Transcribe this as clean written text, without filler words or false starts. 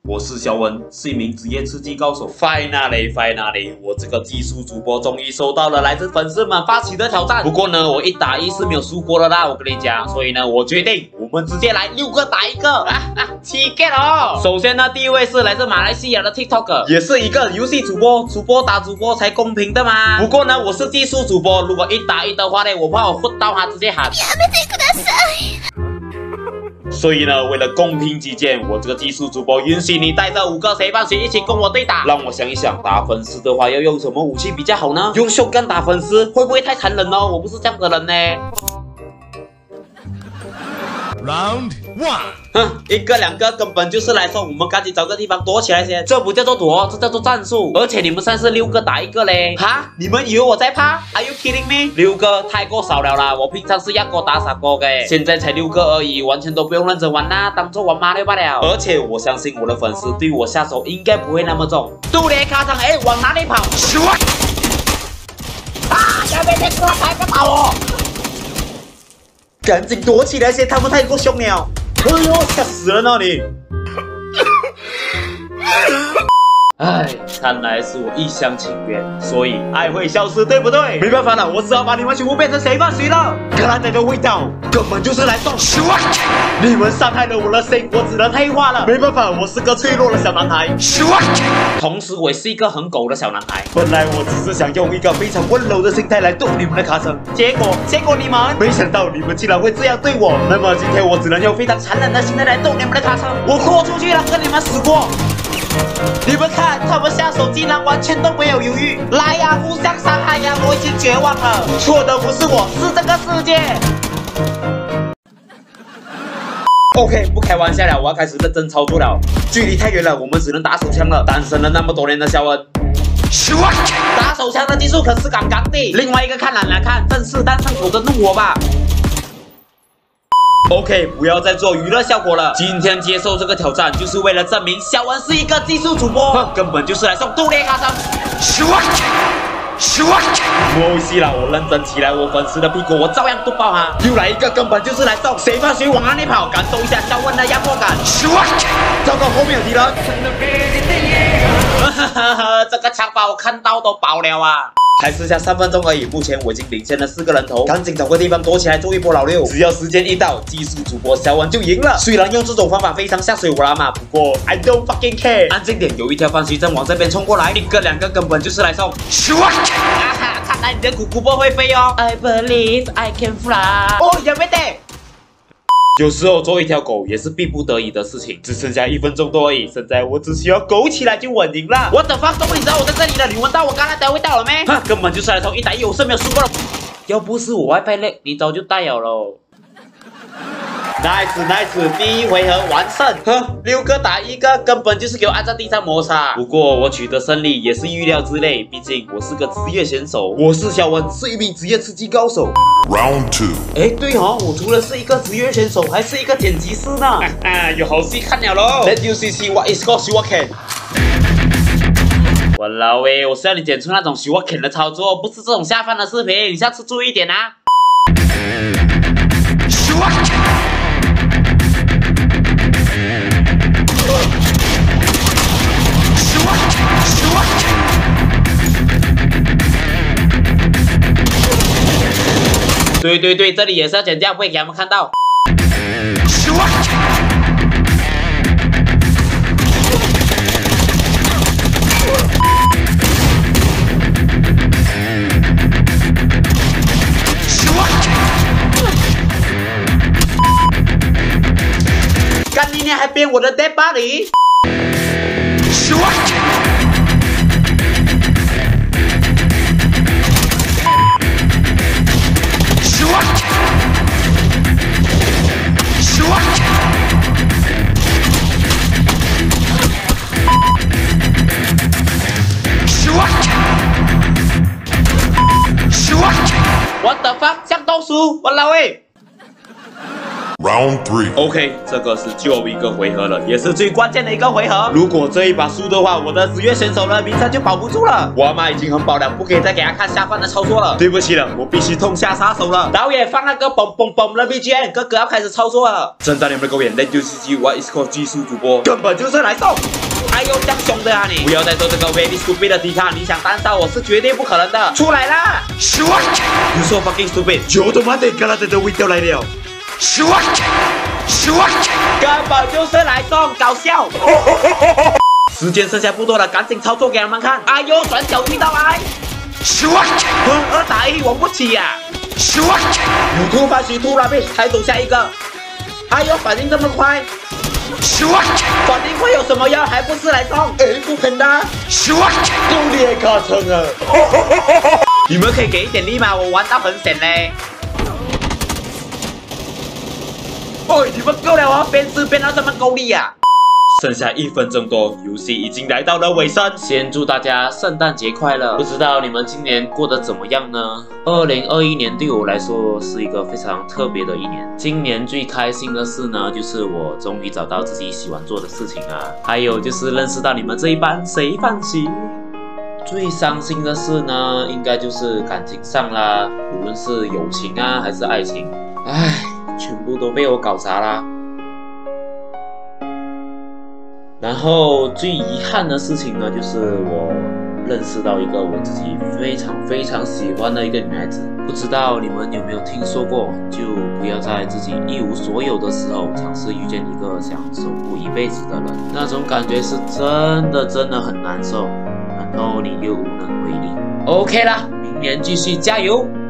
我是肖文，是一名职业吃鸡高手。Finally， 我这个技术主播终于收到了来自粉丝们发起的挑战。不过呢，我1打1是没有输过的啦，我跟你讲。所以呢，我决定我们直接来6个打1个，7 get 哦。首先呢，第一位是来自马来西亚的 TikToker， 也是一个游戏主播，主播打主播才公平的嘛。不过呢，我是技术主播，如果1打1的话呢，我怕我混到他直接喊。所以呢，为了公平起见，我这个技术主播允许你带着5个谁帮谁一起跟我对打。让我想一想，打粉丝的话要用什么武器比较好呢？用shotgun打粉丝会不会太残忍哦？我不是这样的人呢。Round 1，1个2个根本就是来说，我们赶紧找个地方躲起来先。这不叫做躲，这叫做战术。而且你们现在是6个打1个嘞，哈？你们以为我在怕 ？Are you kidding me？ 6个太过少了啦，我平常是1个打3个的，现在才6个而已，完全都不用认真玩啦，当做玩马六罢了。而且我相信我的粉丝对我下手应该不会那么重。杜雷卡场，哎，往哪里跑？要被这个才不跑哦！赶紧躲起来先，他们太过凶了！哎呦，吓死人了你！哎，看来是我一厢情愿，所以爱会消失，对不对？没办法了，我只好把你们全部变成谁扮谁了。刚才的味道根本就是来送你们伤害了我的心，我只能黑化了。没办法，我是个脆弱的小男孩，同时我也是一个很狗的小男孩。本来我只是想用一个非常温柔的心态来逗你们的卡层，结果你们没想到你们竟然会这样对我。那么今天我只能用非常残忍的心态来逗你们的卡层。我豁出去了，跟你们死过。你们看，他们下手竟然完全都没有犹豫，来呀，互相伤害呀！我已经绝望了，错的不是我，是这个世界。OK， 不开玩笑了，我要开始认真操作了。距离太远了，我们只能打手枪了。单身了那么多年的肖恩，打手枪的技术可是杠杠的。另外一个看懒来看，正是单身狗的怒火吧。OK， 不要再做娱乐效果了。今天接受这个挑战，就是为了证明肖文是一个技术主播，根本就是来送杜列卡上。没戏了，我认真起来，我粉丝的屁股我照样督爆哈。又来一个，根本就是来送，谁怕谁往哪里跑，感受一下肖文的压迫感。糟糕，后面有敌人。这个枪把我看到都爆了啊！还剩下3分钟而已，目前我已经领先了4个人头，赶紧找个地方躲起来做一波老六。只要时间一到，技术主播肖文就赢了。虽然用这种方法非常下水我啦嘛，不过 I don't fucking care。安静点，有一条番茄正往这边冲过来，1个2个根本就是来送。看来你的咕咕波会飞哦。I believe I can fly。哦，ya vete。有时候做一条狗也是逼不得已的事情，只剩下1分钟多而已。现在我只需要狗起来就稳赢了。我的发动你知道我在这里了，你闻到我刚才的味道了没？根本就是来从1打1，我是没有输过的。要不是我 WiFi lag， 你早就带了喽。Nice， 第1回合完胜。6个打1个，根本就是给我按在地上摩擦。不过我取得胜利也是预料之内，毕竟我是个职业选手。我是肖文，是一名职业吃鸡高手。Round 2。哎，对哦，我除了是一个职业选手，还是一个剪辑师呢。有好戏看了喽。Let you see what is called Shuaken。我老喂，我是要你剪出那种 Shuaken 的操作，不是这种下饭的视频，你下次注意一点啊。对，这里也是要剪掉，不会给他们看到。干你娘还编我的 dead body！ What the fuck， 像豆薯，我老喂！ Round 3. OK， 这个是最后一个回合了，也是最关键的一个回合。如果这一把输的话，我的职业选手的名称就保不住了。我妈已经很饱了，不可以再给他看下饭的操作了。对不起了，我必须痛下杀手了。导演放那个嘣嘣嘣的 BGM， 哥哥要开始操作了。正当你们的狗眼，那就是What is called 技术主播，根本就是来送。哎呦，这样凶的啊你！不要再做这个 very stupid 的抵抗，你想单杀我是绝对不可能的。出来啦 ！You so fucking stupid！ 就他妈的格拉德的味道来了。根本就是来送，搞笑！时间剩下不多了，赶紧操作给他们看！哎呦，转角遇到爱，2打1玩不起呀！有突发奇突了，被抬走下一个。哎呦，反应这么快！反应会有什么用？还不是来送？哎，不喷的！够厉害卡成啊！你们可以给一点力吗？我玩到很险嘞！哦，你们够了哦，边吃边到这么够力啊！剩下1分钟多，游戏已经来到了尾声。先祝大家圣诞节快乐！不知道你们今年过得怎么样呢？2021年对我来说是一个非常特别的一年。今年最开心的事呢，就是我终于找到自己喜欢做的事情啊，还有就是认识到你们这一班谁放弃。最伤心的事呢，应该就是感情上啦，无论是友情啊还是爱情，唉，全部都被我搞砸啦。然后最遗憾的事情呢，就是我认识到一个我自己非常喜欢的一个女孩子。不知道你们有没有听说过，就不要在自己一无所有的时候尝试遇见一个想守护一辈子的人，那种感觉是真的很难受，然后你又无能为力。OK 啦，明年继续加油！